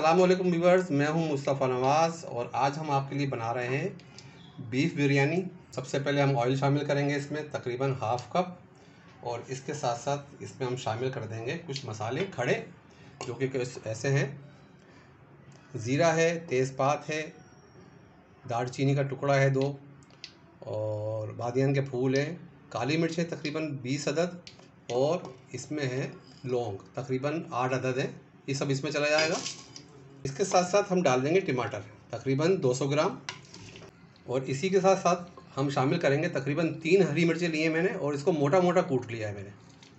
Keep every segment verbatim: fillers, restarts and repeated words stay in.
अस्सलामुअलैकुम व्यूअर्स, मैं हूं मुस्तफ़ा नवाज़ और आज हम आपके लिए बना रहे हैं बीफ बिरयानी। सबसे पहले हम ऑयल शामिल करेंगे इसमें तकरीबन हाफ़ कप, और इसके साथ साथ इसमें हम शामिल कर देंगे कुछ मसाले खड़े जो कि ऐसे हैं। ज़ीरा है, तेज़पात है, दालचीनी का टुकड़ा है दो, और बादियान के फूल हैं, काली मिर्च है तकरीबन बीस अदद, और इसमें है लौंग तकरीबन आठ अदद है। ये सब इसमें चला जाएगा। इसके साथ साथ हम डाल देंगे टमाटर तकरीबन दो सौ ग्राम, और इसी के साथ साथ हम शामिल करेंगे तकरीबन तीन हरी मिर्चें लिए मैंने, और इसको मोटा मोटा कूट लिया है मैंने।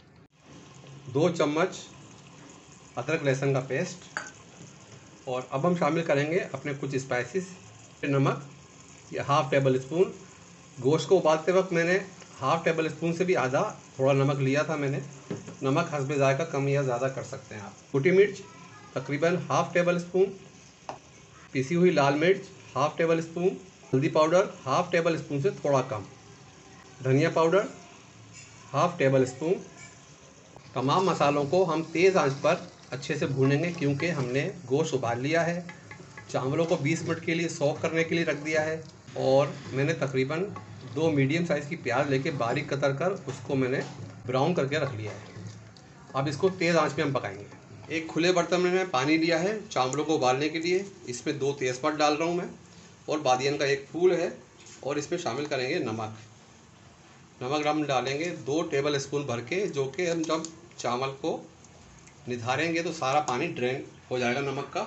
दो चम्मच अदरक लहसुन का पेस्ट, और अब हम शामिल करेंगे अपने कुछ स्पाइसेस। नमक या हाफ़ टेबल स्पून। गोश्त को उबालते वक्त मैंने हाफ़ टेबल स्पून से भी आधा थोड़ा नमक लिया था मैंने। नमक हस्बे जायका कम या ज़्यादा कर सकते हैं आप। कुटी मिर्च तकरीबन हाफ़ टेबल स्पून, पिसी हुई लाल मिर्च हाफ़ टेबल स्पून, हल्दी पाउडर हाफ़ टेबल स्पून से थोड़ा कम, धनिया पाउडर हाफ़ टेबल स्पून। तमाम मसालों को हम तेज़ आंच पर अच्छे से भूनेंगे क्योंकि हमने गोश्त उबाल लिया है। चावलों को बीस मिनट के लिए सॉक करने के लिए रख दिया है, और मैंने तकरीबन दो मीडियम साइज़ की प्याज लेके बारीक कतर कर उसको मैंने ब्राउन करके रख लिया है। अब इसको तेज़ आंच पे हम पकाएंगे। एक खुले बर्तन में मैं पानी लिया है चावलों को उबालने के लिए। इसमें दो तेज़पात डाल रहा हूँ मैं, और बादियन का एक फूल है, और इसमें शामिल करेंगे नमक। नमक हम डालेंगे दो टेबल स्पून भर के, जो कि हम जब चावल को निधारेंगे तो सारा पानी ड्रेन हो जाएगा नमक का।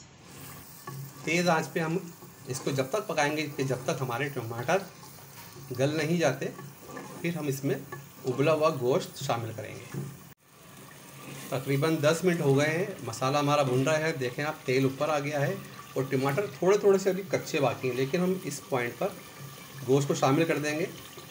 तेज़ आंच पे हम इसको जब तक पकाएंगे कि जब तक हमारे टमाटर गल नहीं जाते। फिर हम इसमें उबला हुआ गोश्त शामिल करेंगे। तकरीबन दस मिनट हो गए हैं, मसाला हमारा भुन रहा है। देखें आप, तेल ऊपर आ गया है और टमाटर थोड़े थोड़े से अभी कच्चे बाकी हैं, लेकिन हम इस पॉइंट पर गोश्त को शामिल कर देंगे।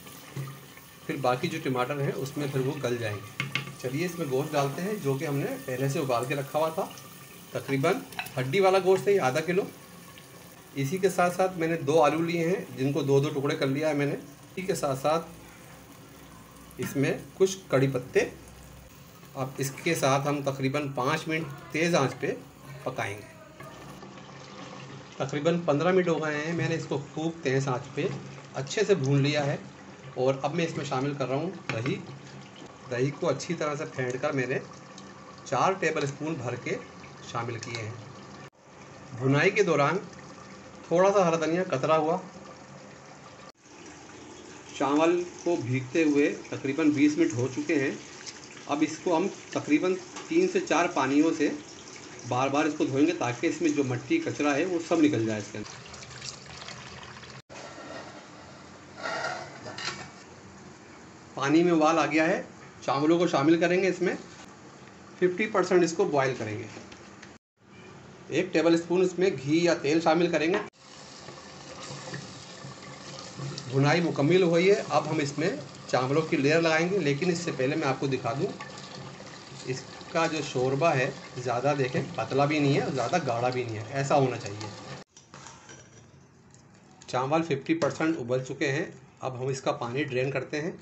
फिर बाकी जो टमाटर हैं उसमें फिर वो गल जाएंगे। चलिए इसमें गोश्त डालते हैं जो कि हमने पहले से उबाल के रखा हुआ था। तकरीबन हड्डी वाला गोश्त है ये, आधा किलो। इसी के साथ साथ मैंने दो आलू लिए हैं जिनको दो दो टुकड़े कर लिया है मैंने। इसी के साथ साथ इसमें कुछ कड़ी पत्ते। अब इसके साथ हम तकरीबन पाँच मिनट तेज़ आंच पे पकाएंगे। तकरीबन पंद्रह मिनट हो गए हैं, मैंने इसको खूब तेज़ आंच पे अच्छे से भून लिया है। और अब मैं इसमें शामिल कर रहा हूँ दही। दही को अच्छी तरह से फेंट कर मैंने चार टेबल स्पून भर के शामिल किए हैं। भुनाई के दौरान थोड़ा सा हरा धनिया कतरा हुआ। चावल को भीगते हुए तकरीबन बीस मिनट हो चुके हैं। अब इसको हम तकरीबन तीन से चार पानियों से बार बार इसको धोएंगे ताकि इसमें जो मिट्टी कचरा है वो सब निकल जाए इसके अंदर। पानी में उबाल आ गया है, चावलों को शामिल करेंगे इसमें। पचास परसेंट इसको बॉईल करेंगे। एक टेबल स्पून इसमें घी या तेल शामिल करेंगे। भुनाई मुकम्मल हुई है। अब हम इसमें चावलों की लेयर लगाएंगे, लेकिन इससे पहले मैं आपको दिखा दूं इसका जो शोरबा है ज़्यादा, देखें, पतला भी नहीं है और ज़्यादा गाढ़ा भी नहीं है, ऐसा होना चाहिए। चावल पचास परसेंट उबल चुके हैं। अब हम इसका पानी ड्रेन करते हैं।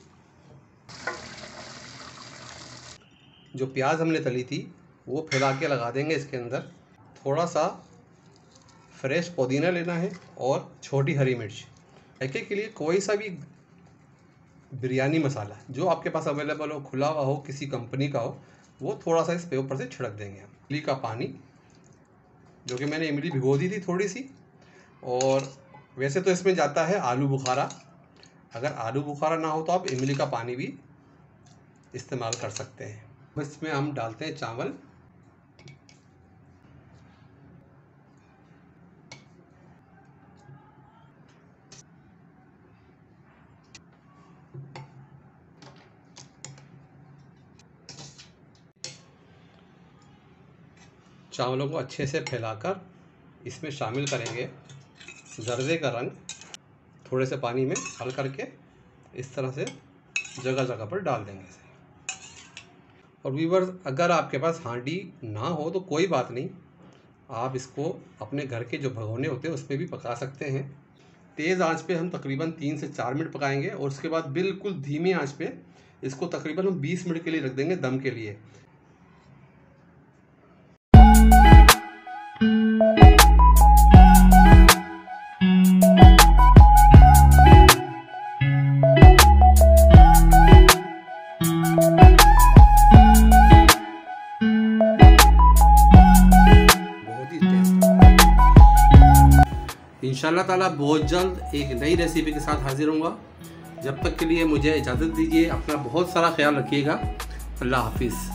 जो प्याज हमने तली थी वो फैला के लगा देंगे इसके अंदर। थोड़ा सा फ्रेश पुदीना लेना है और छोटी हरी मिर्च। जायके के लिए कोई सा भी बिरयानी मसाला जो आपके पास अवेलेबल हो, खुला हुआ हो, किसी कंपनी का हो, वो थोड़ा सा इस पे ऊपर से छिड़क देंगे हम। इमली का पानी, जो कि मैंने इमली भिगो दी थी थोड़ी सी। और वैसे तो इसमें जाता है आलू बुखारा। अगर आलू बुखारा ना हो तो आप इमली का पानी भी इस्तेमाल कर सकते हैं। बस इसमें हम डालते हैं चावल। चावलों को अच्छे से फैलाकर इसमें शामिल करेंगे ज़र्दे का रंग। थोड़े से पानी में हल करके इस तरह से जगह जगह पर डाल देंगे इसे। और व्यूअर्स, अगर आपके पास हांडी ना हो तो कोई बात नहीं, आप इसको अपने घर के जो भगोने होते हैं उस पर भी पका सकते हैं। तेज़ आंच पे हम तकरीबन तीन से चार मिनट पकाएंगे, और उसके बाद बिल्कुल धीमी आंच पे इसको तकरीबन हम बीस मिनट के लिए रख देंगे दम के लिए। इंशाल्लाह ताला बहुत जल्द एक नई रेसिपी के साथ हाजिर होऊंगा। जब तक के लिए मुझे इजाज़त दीजिए। अपना बहुत सारा ख्याल रखिएगा। अल्लाह हाफिज़।